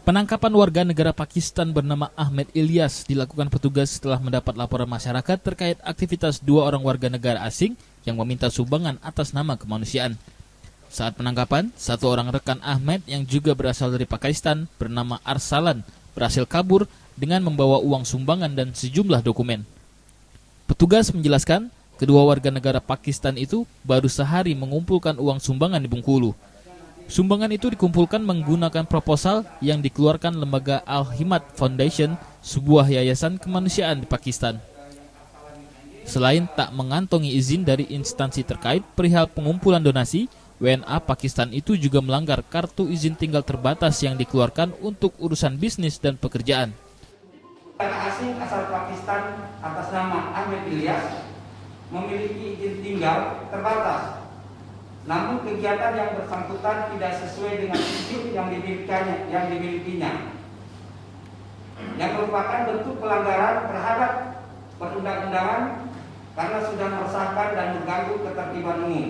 Penangkapan warga negara Pakistan bernama Ahmed Ilyas dilakukan petugas setelah mendapat laporan masyarakat terkait aktivitas dua orang warga negara asing yang meminta sumbangan atas nama kemanusiaan. Saat penangkapan, satu orang rekan Ahmed yang juga berasal dari Pakistan bernama Arsalan berhasil kabur dengan membawa uang sumbangan dan sejumlah dokumen. Petugas menjelaskan, kedua warga negara Pakistan itu baru sehari mengumpulkan uang sumbangan di Bengkulu. Sumbangan itu dikumpulkan menggunakan proposal yang dikeluarkan lembaga Al-Himmat Foundation, sebuah yayasan kemanusiaan di Pakistan. Selain tak mengantongi izin dari instansi terkait perihal pengumpulan donasi, WNA Pakistan itu juga melanggar kartu izin tinggal terbatas yang dikeluarkan untuk urusan bisnis dan pekerjaan. Asing asal Pakistan atas nama Ahmed Ilyas memiliki izin tinggal terbatas. Namun kegiatan yang bersangkutan tidak sesuai dengan izin yang dimilikinya, yang merupakan bentuk pelanggaran terhadap perundang-undangan karena sudah meresahkan dan mengganggu ketertiban umum.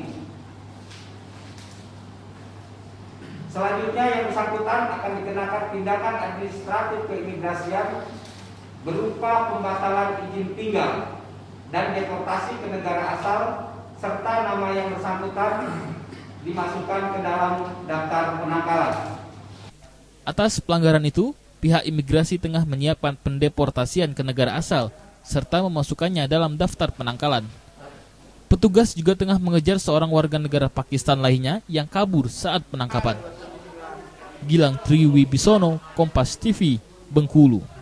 Selanjutnya yang bersangkutan akan dikenakan tindakan administratif keimigrasian berupa pembatalan izin tinggal dan deportasi ke negara asal, serta nama yang bersangkutan dimasukkan ke dalam daftar penangkalan. Atas pelanggaran itu, pihak imigrasi tengah menyiapkan pendeportasian ke negara asal serta memasukkannya dalam daftar penangkalan. Petugas juga tengah mengejar seorang warga negara Pakistan lainnya yang kabur saat penangkapan. Gilang Triwibisono, Kompas TV, Bengkulu.